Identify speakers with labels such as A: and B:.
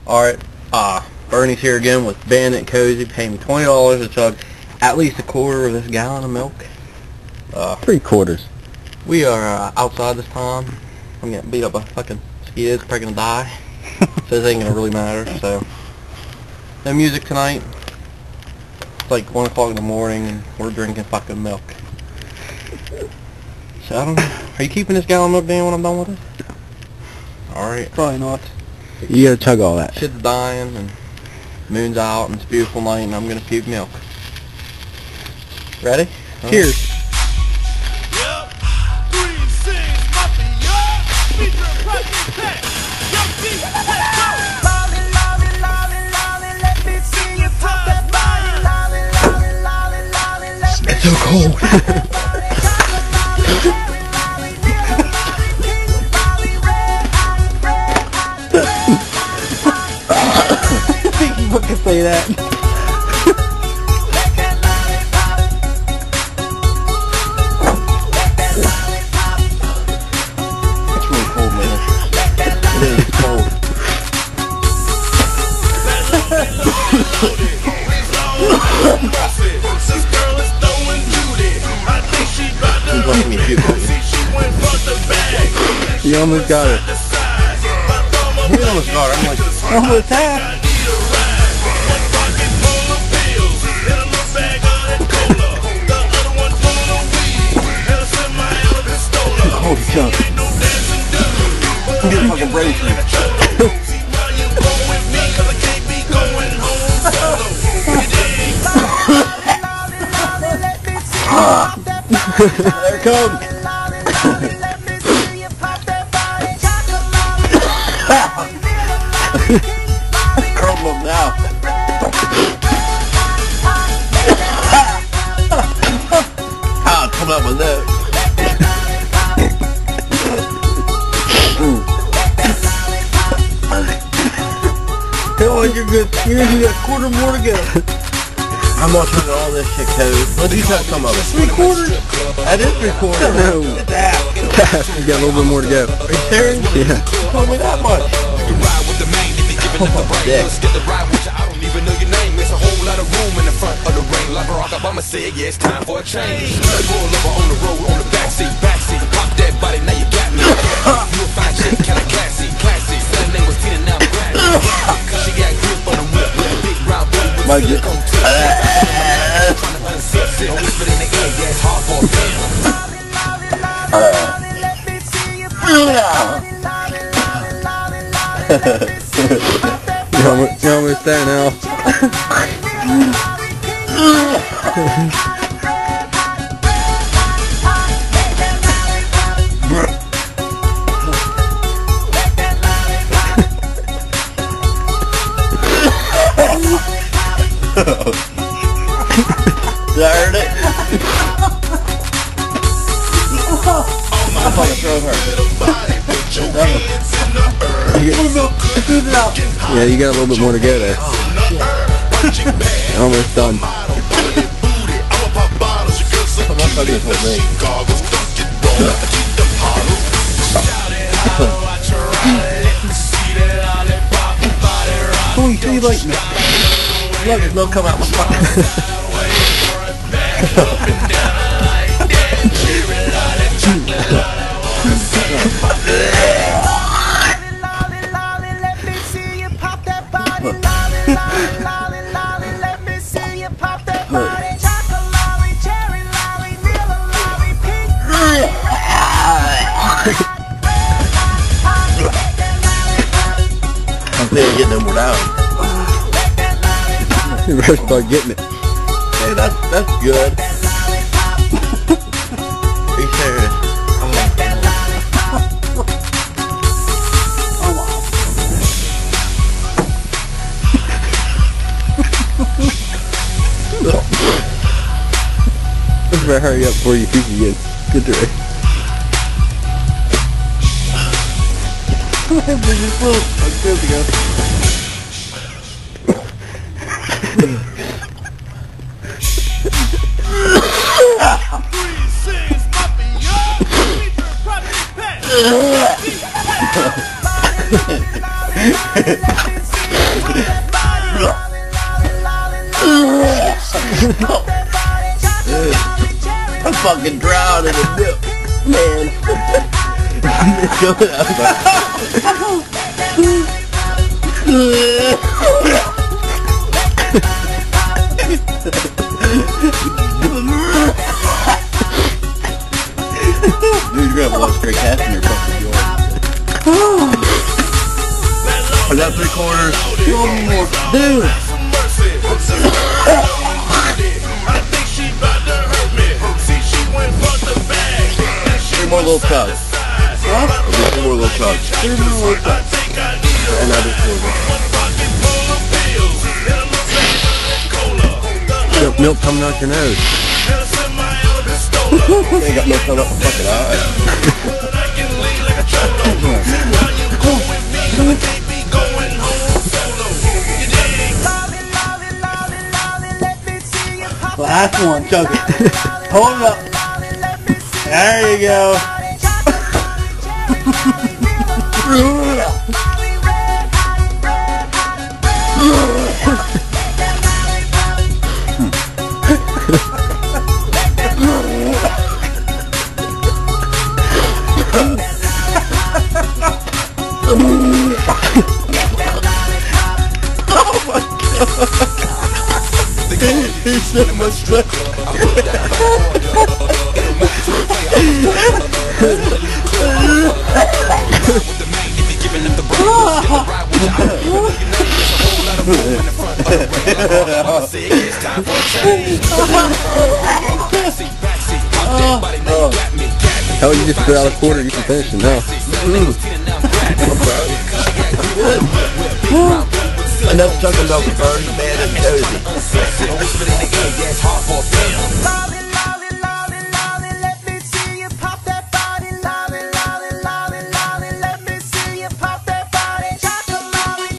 A: Alright, Bernie's here again with Bandit Cozy. Pay me $20 to chug at least a quarter of this gallon of milk.
B: 3/4.
A: We are outside this time. I'm getting beat up by fucking mosquitoes, probably gonna die. So this ain't gonna really matter, so. No music tonight. It's like 1 o'clock in the morning and we're drinking fucking milk. So I don't know. Are you keeping this gallon of milk, Dan, when I'm done with it? Alright.
C: Probably not.
B: You gotta chug all that.
A: Shit's dying and moon's out and it's a beautiful night and I'm gonna puke milk. Ready?
B: Cheers.
A: It's so cold.
C: People can say that.
A: It's really cold, man. It is cold. He's letting me puke.
B: You almost got it.
A: He almost got it. I'm like,
C: Almost half.
A: holy chunk. I'm getting fucking brave for you. There it comes. Curled them now. Ah, it's coming out my nose. Feel like you're good. You got a quarter more to go. I'm not trying all this shit, Code. Let me touch some of it. 3/4? That is 3/4.
B: No.
A: It's half.
B: You got a little bit more to go.
A: Are you serious?
B: Yeah.
A: You told me that much. Dick.
D: I don't even know your name. There's a whole lot of room in the front of the ring. Like Barack Obama said, yeah, it's time for a change. Pull over on the road, on the backseat. Pop that body, now you got me. You a fine chick, kinda classy. Her name was Tina, now Brandy. She got grip on the whip with a big round booty with a silicone tip. Trying to unsexy, don't whisper in the ear, yeah, it's hard for a
B: You're almost there now.
A: Did I heard it? I'm fucking throw her.
B: Yeah, you got a little bit more to go there. Almost done.
C: Oh, you see like me.
A: Look, there's milk coming out my pocket. I'm thinking getting them more down.
B: You better start getting it.
A: Hey, that's good. Are you serious?
B: You better hurry up before you puke again. Get to it.
C: I'm good to go.
A: I'm fucking drowning in milk, man. Dude, you're gonna have a lot of stray cats in your fucking yard. I got 3/4. One more. Dude! Three more little tugs. What? 3 more little tugs. 3 more little tugs. And I just pulled it. Milk coming out your nose. You ain't got milk coming out your fucking eye.
C: Last one, chug it. Hold it up. There you go.
A: He's so much better.
B: How you just put out a quarter, you can finish it now.
A: Enough chunk of milk for 30 man and cozy.